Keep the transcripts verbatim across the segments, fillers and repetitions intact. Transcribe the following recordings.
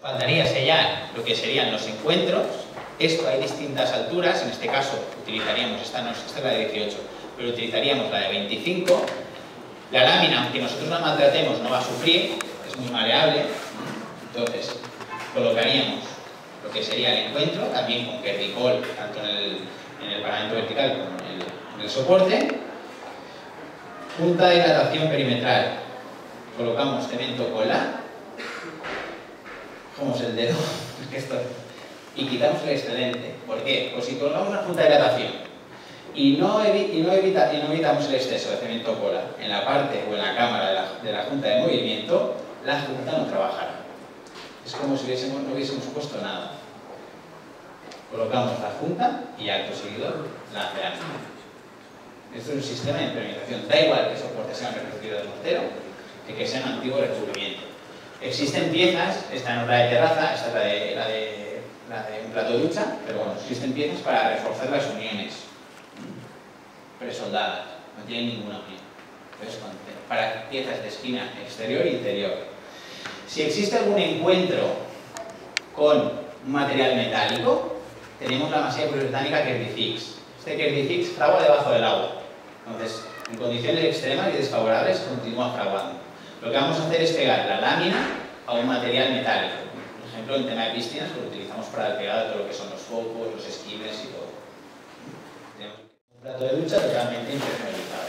Faltaría sellar lo que serían los encuentros. Esto hay distintas alturas, en este caso utilizaríamos, esta, no, esta es la de dieciocho, pero utilizaríamos la de veinticinco. La lámina, aunque nosotros la maltratemos, no va a sufrir, es muy maleable. Entonces, colocaríamos lo que sería el encuentro, también con Kerdicol, tanto en el, en el paramento vertical como en el, en el soporte. Punta de hidratación perimetral. Colocamos cemento cola. Cogemos el dedo, es que esto, y quitamos el excedente. ¿Por qué? Pues si colocamos una punta de hidratación y no, evi y, no evita y no evitamos el exceso de cemento cola en la parte o en la cámara de la, de la junta de movimiento, la junta no trabajará. Es como si hubiésemos, no hubiésemos puesto nada. Colocamos la junta y acto seguido la cerámica. Esto es un sistema de impermeabilización. Da igual que soporte sea un reproducido de mortero que que sea un antiguo recubrimiento. Existen piezas, esta no es la de terraza, esta es la de, la de, la de un plato de ducha, pero bueno, existen piezas para reforzar las uniones presoldadas, no tienen ninguna unión. Entonces, para piezas de esquina exterior e interior. Si existe algún encuentro con un material metálico, tenemos la masilla poliuretánica Kerdifix. Este Kerdifix fragua debajo del agua. Entonces, en condiciones extremas y desfavorables, continúa fraguando. Lo que vamos a hacer es pegar la lámina a un material metálico. Por ejemplo, en tema de piscinas, lo utilizamos para el pegado de todo lo que son los focos, los esquímenes y todo. Tenemos un plato de ducha totalmente impermeabilizado.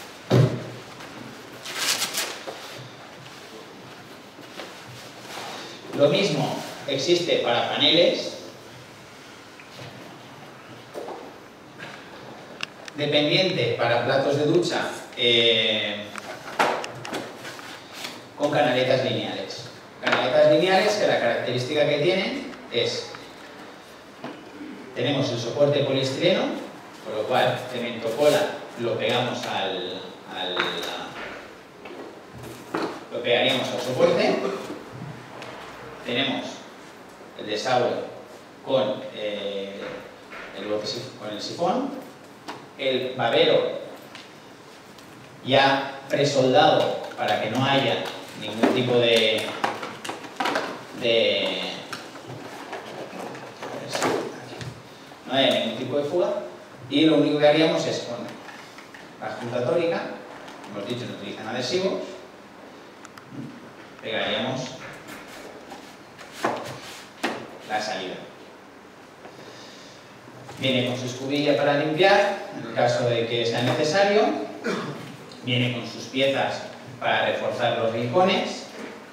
Lo mismo existe para paneles. Dependiente para platos de ducha eh, con canaletas lineales. Canaletas lineales que la característica que tienen es, tenemos el soporte poliestireno, con lo cual cemento cola lo pegamos al, al lo pegaríamos al soporte. Tenemos el desagüe con, eh, el, con el sifón, el babero ya presoldado para que no haya ningún tipo de, de no haya ningún tipo de fuga, y lo único que haríamos es con la junta tórica, hemos dicho no utilizan adhesivos, pegaríamos la salida. Viene con su escobilla para limpiar, en el caso de que sea necesario. Viene con sus piezas para reforzar los rincones.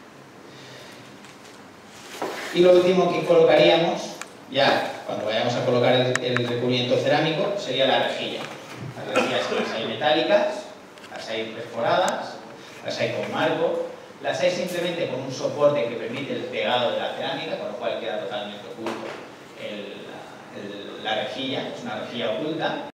Y lo último que colocaríamos, ya cuando vayamos a colocar el, el recubrimiento cerámico, sería la rejilla. Las rejillas las hay metálicas, las hay perforadas, las hay con marco, las hay simplemente con un soporte que permite el pegado de la cerámica, con lo cual queda totalmente oculto el, el, la rejilla, es una rejilla oculta.